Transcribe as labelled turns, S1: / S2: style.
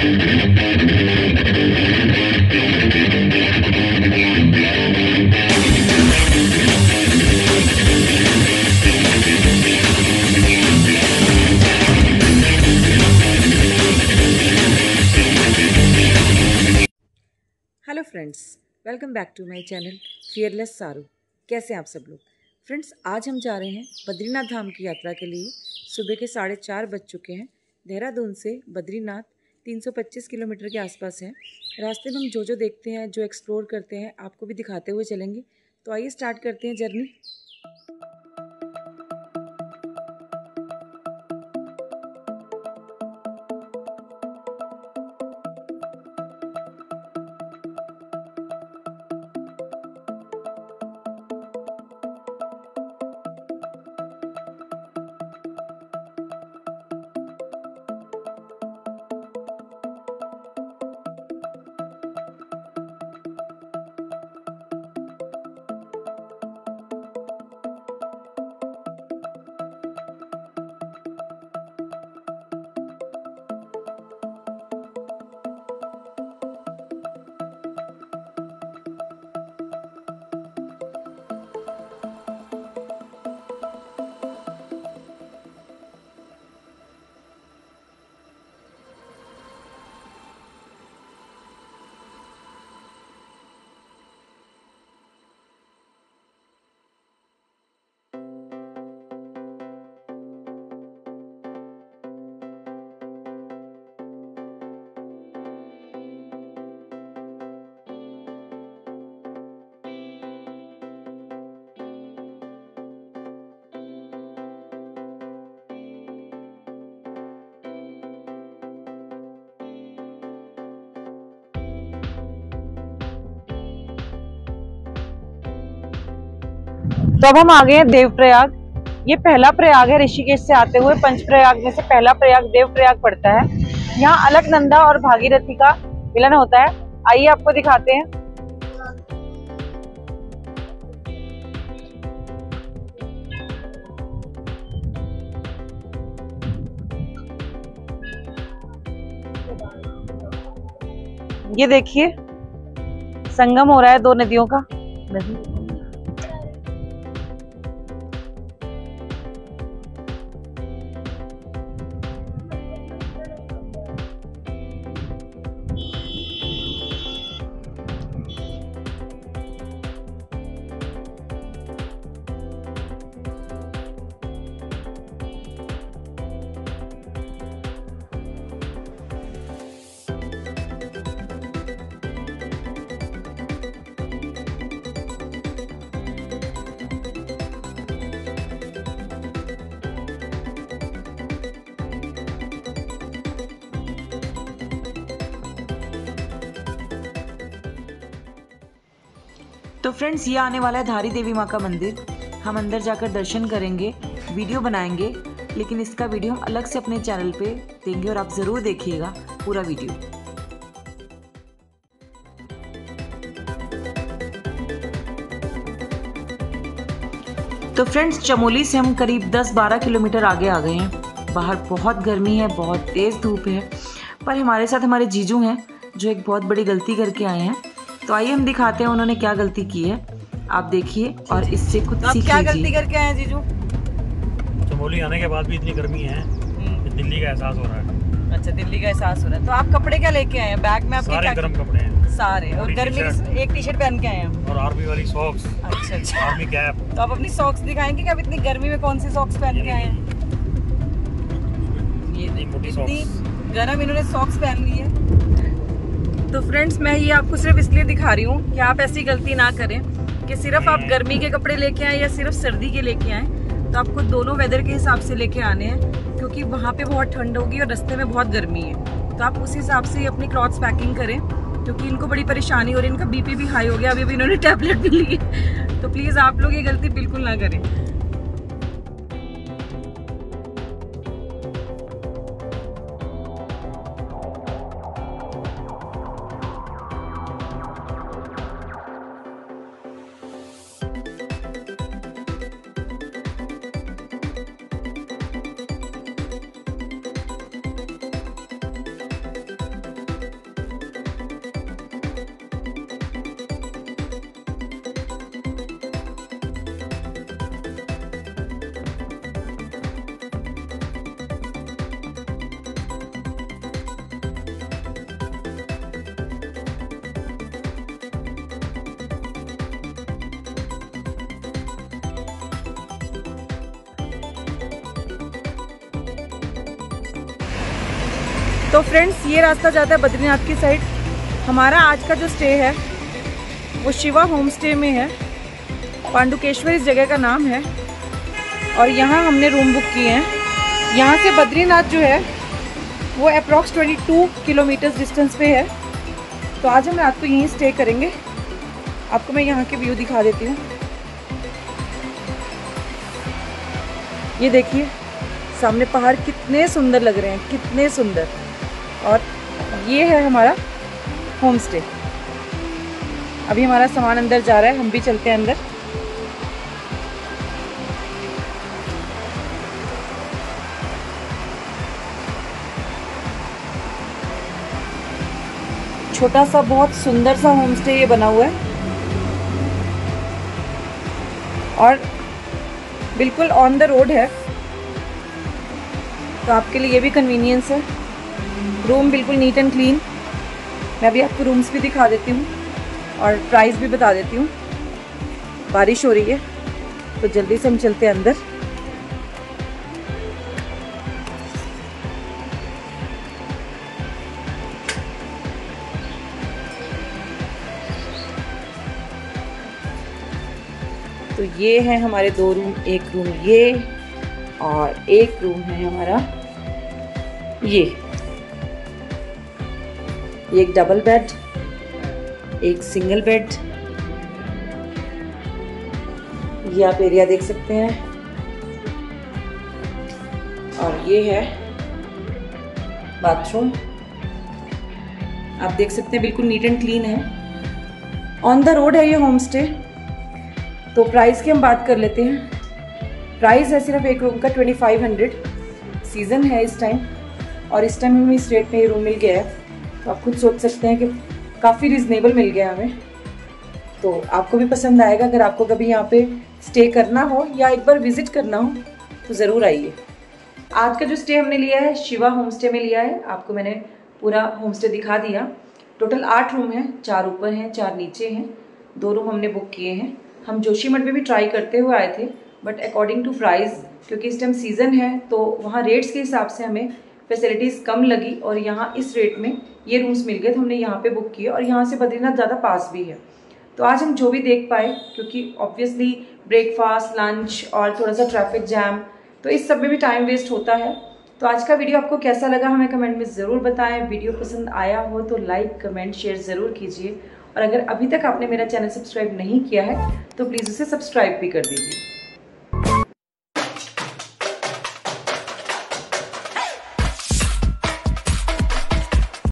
S1: Hello friends, welcome back to my channel fearless Saru. कैसे हैं आप सब लोग? फ्रेंड्स, आज हम जा रहे हैं बद्रीनाथ धाम की यात्रा के लिए। सुबह के 4:30 बज चुके हैं। देहरादून से बद्रीनाथ 325 किलोमीटर के आसपास है। रास्ते में हम जो देखते हैं, जो एक्सप्लोर करते हैं, आपको भी दिखाते हुए चलेंगे। तो आइए स्टार्ट करते हैं जर्नी।
S2: तो अब हम आ गए हैं देवप्रयाग। ये पहला प्रयाग है ऋषिकेश से आते हुए। पंचप्रयाग में से पहला प्रयाग देवप्रयाग पड़ता है। यहाँ अलकनंदा और भागीरथी का मिलन होता है। आइए आपको दिखाते हैं। ये देखिए, संगम हो रहा है दो नदियों का। तो फ्रेंड्स, ये आने वाला है धारी देवी माँ का मंदिर। हम अंदर जाकर दर्शन करेंगे, वीडियो बनाएंगे, लेकिन इसका वीडियो हम अलग से अपने चैनल पे देंगे और आप ज़रूर देखिएगा पूरा वीडियो। तो फ्रेंड्स, चमोली से हम करीब 10-12 किलोमीटर आगे आ गए हैं। बाहर बहुत गर्मी है, बहुत तेज़ धूप है, पर हमारे साथ हमारे जीजू हैं जो एक बहुत बड़ी गलती करके आए हैं। तो आइए हम दिखाते हैं उन्होंने क्या गलती की है। आप देखिए और इससे कुछ सीखिए। क्या गलती करके आए हैं जीजू?
S3: चमोली आने के बाद भी इतनी गर्मी है कि दिल्ली का एहसास हो रहा है।
S2: अच्छा, दिल्ली का एहसास हो रहा है। तो आप कपड़े क्या लेके आए हैं? बैग में आपके
S3: सारे गर्म कपड़े हैं
S2: सारे, और गर्मी की एक टी-शर्ट पहन के आए हैं
S3: और आर्मी वाली सॉक्स।
S2: अच्छा,
S3: आर्मी कैप।
S2: तो आप अपनी सॉक्स दिखाएंगे कि आप इतनी गर्मी में कौन सी सॉक्स पहन के आए हैं? ये मोटी सॉक्स, गर्म इन्होंने सॉक्स पहन ली है। तो फ्रेंड्स, मैं ये आपको सिर्फ इसलिए दिखा रही हूँ कि आप ऐसी गलती ना करें कि सिर्फ आप गर्मी के कपड़े लेके आए या सिर्फ सर्दी के लेके आए। तो आपको दोनों वेदर के हिसाब से लेके आने हैं, क्योंकि वहाँ पे बहुत ठंड होगी और रास्ते में बहुत गर्मी है। तो आप उस हिसाब से अपनी क्लॉथ्स पैकिंग करें, क्योंकि इनको बड़ी परेशानी हो रही है। इनका बीपी भी हाई हो गया, अभी इन्होंने टैबलेट भी ली है। तो प्लीज़ आप लोग ये गलती बिल्कुल ना करें। तो फ्रेंड्स ये रास्ता जाता है बद्रीनाथ की साइड। हमारा आज का जो स्टे है वो शिवा होम स्टे में है। पांडुकेश्वर इस जगह का नाम है और यहाँ हमने रूम बुक किए हैं। यहाँ से बद्रीनाथ जो है वो अप्रॉक्स 22 किलोमीटर डिस्टेंस पे है। तो आज हम रात को यहीं स्टे करेंगे। आपको मैं यहाँ के व्यू दिखा देती हूँ। ये देखिए सामने पहाड़ कितने सुंदर लग रहे हैं, कितने सुंदर। और ये है हमारा होम स्टे। अभी हमारा सामान अंदर जा रहा है, हम भी चलते हैं अंदर। छोटा सा बहुत सुंदर सा होम स्टे ये बना हुआ है और बिल्कुल ऑन द रोड है, तो आपके लिए ये भी कन्वीनियंस है। रूम बिल्कुल नीट एंड क्लीन। मैं अभी आपको रूम्स भी दिखा देती हूँ और प्राइस भी बता देती हूँ। बारिश हो रही है तो जल्दी से हम चलते हैं अंदर। तो ये है हमारे 2 रूम, एक रूम ये और एक रूम है हमारा ये एक डबल बेड, एक सिंगल बेड। ये आप एरिया देख सकते हैं। और ये है बाथरूम, आप देख सकते हैं बिल्कुल नीट एंड क्लीन है। ऑन द रोड है ये होम स्टे। तो प्राइस की हम बात कर लेते हैं। प्राइस है सिर्फ एक रूम का 2500। सीज़न है इस टाइम और इस टाइम हमें इस रेट में ये रूम मिल गया है। तो आप खुद सोच सकते हैं कि काफ़ी रिजनेबल मिल गया हमें। तो आपको भी पसंद आएगा। अगर आपको कभी यहाँ पे स्टे करना हो या एक बार विज़िट करना हो तो ज़रूर आइए। आज का जो स्टे हमने लिया है शिवा होम स्टे में लिया है। आपको मैंने पूरा होम स्टे दिखा दिया। टोटल 8 रूम हैं, 4 ऊपर हैं, 4 नीचे हैं। 2 रूम हमने बुक किए हैं। हम जोशीमठ में भी ट्राई करते हुए आए थे, बट अकॉर्डिंग टू प्राइस, क्योंकि इस टाइम सीज़न है तो वहाँ रेट्स के हिसाब से हमें फैसिलिटीज़ कम लगी और यहाँ इस रेट में ये रूम्स मिल गए तो हमने यहाँ पे बुक किए। और यहाँ से बद्रीनाथ ज़्यादा पास भी है। तो आज हम जो भी देख पाए, क्योंकि ऑब्वियसली ब्रेकफास्ट, लंच और थोड़ा सा ट्रैफिक जैम, तो इस सब में भी टाइम वेस्ट होता है। तो आज का वीडियो आपको कैसा लगा हमें कमेंट में ज़रूर बताएं। वीडियो पसंद आया हो तो लाइक, कमेंट, शेयर ज़रूर कीजिए। और अगर अभी तक आपने मेरा चैनल सब्सक्राइब नहीं किया है तो प्लीज़ उसे सब्सक्राइब भी कर दीजिए।